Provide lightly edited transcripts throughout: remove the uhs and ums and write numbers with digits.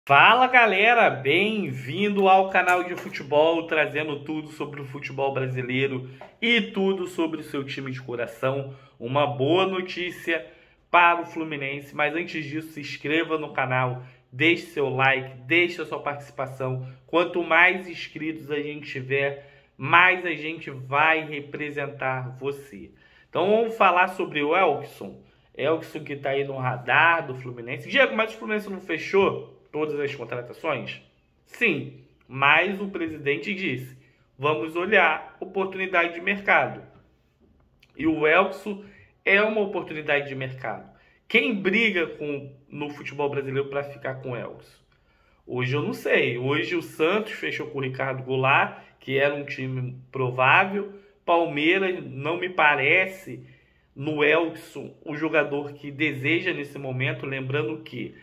Fala galera, bem-vindo ao canal de futebol, trazendo tudo sobre o futebol brasileiro e tudo sobre o seu time de coração. Uma boa notícia para o Fluminense, mas antes disso, se inscreva no canal, deixe seu like, deixe a sua participação. Quanto mais inscritos a gente tiver, mais a gente vai representar você. Então vamos falar sobre o Elkson. Elkson que está aí no radar do Fluminense. Diego, mas o Fluminense não fechou todas as contratações? Sim, mas o presidente disse, vamos olhar oportunidade de mercado. E o Elkson é uma oportunidade de mercado. Quem briga no futebol brasileiro para ficar com o Elkson? Hoje eu não sei. Hoje o Santos fechou com o Ricardo Goulart, que era um time provável. Palmeiras não me parece no Elkson o jogador que deseja nesse momento, lembrando que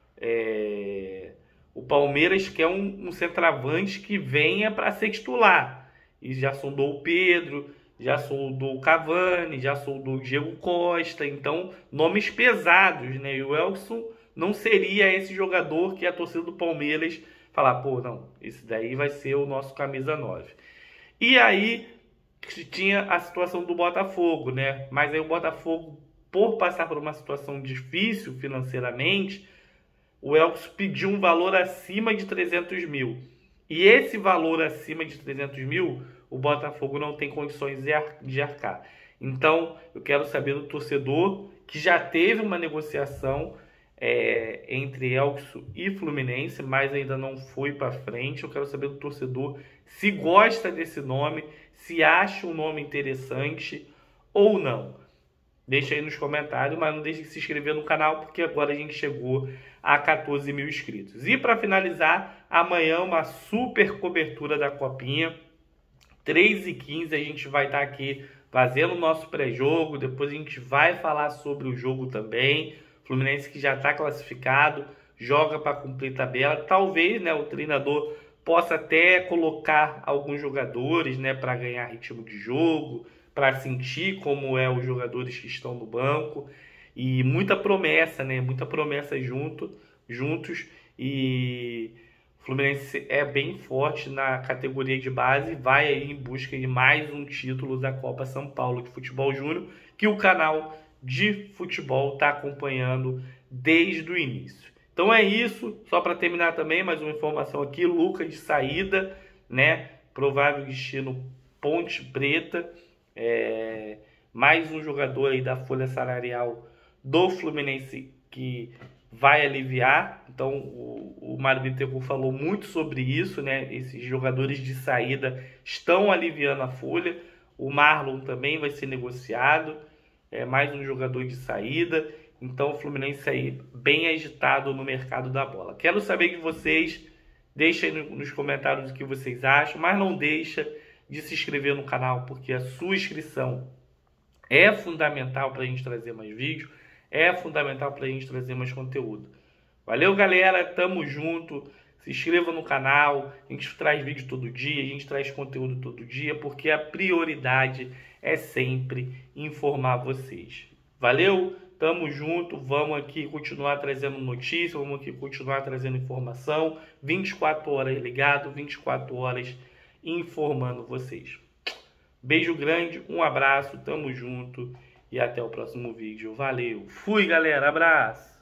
o Palmeiras quer um centroavante que venha para ser titular. E já sondou o Pedro, já sondou o Cavani, já sondou o Diego Costa. Então, nomes pesados, né? E o Elkson não seria esse jogador que a torcida do Palmeiras falar, pô, não, esse daí vai ser o nosso camisa 9. E aí tinha a situação do Botafogo, né? Mas aí o Botafogo, por passar por uma situação difícil financeiramente, o Elkson pediu um valor acima de 300 mil. E esse valor acima de 300 mil, o Botafogo não tem condições de arcar. Então, eu quero saber do torcedor que já teve uma negociação entre Elkson e Fluminense, mas ainda não foi para frente. Eu quero saber do torcedor se gosta desse nome, se acha um nome interessante ou não. Deixa aí nos comentários, mas não deixe de se inscrever no canal, porque agora a gente chegou a 14 mil inscritos. E para finalizar, amanhã uma super cobertura da Copinha. 3h15 a gente vai estar aqui fazendo o nosso pré-jogo. Depois a gente vai falar sobre o jogo também. Fluminense que já está classificado, joga para cumprir tabela. Talvez, né, o treinador possa até colocar alguns jogadores, né, para ganhar ritmo de jogo, para sentir como é os jogadores que estão no banco. E muita promessa, né? Muita promessa juntos. E o Fluminense é bem forte na categoria de base e vai aí em busca de mais um título da Copa São Paulo de Futebol Júnior, que o canal de futebol está acompanhando desde o início. Então é isso, só para terminar também, mais uma informação aqui, Lucas de saída, né? Provável destino Ponte Preta. Mais um jogador aí da folha salarial do Fluminense que vai aliviar. Então o Mário Bittencourt falou muito sobre isso, né? Esses jogadores de saída estão aliviando a folha. O Marlon também vai ser negociado, mais um jogador de saída. Então o Fluminense aí bem agitado no mercado da bola. Quero saber de vocês, deixem nos comentários o que vocês acham, mas não deixa de se inscrever no canal, porque a sua inscrição é fundamental para a gente trazer mais vídeos, é fundamental para a gente trazer mais conteúdo. Valeu, galera, tamo junto, se inscreva no canal, a gente traz vídeo todo dia, a gente traz conteúdo todo dia, porque a prioridade é sempre informar vocês. Valeu, tamo junto, vamos aqui continuar trazendo notícia, vamos aqui continuar trazendo informação, 24 horas ligado, 24 horas informando vocês. Beijo grande, um abraço, tamo junto e até o próximo vídeo. Valeu, fui galera, abraço!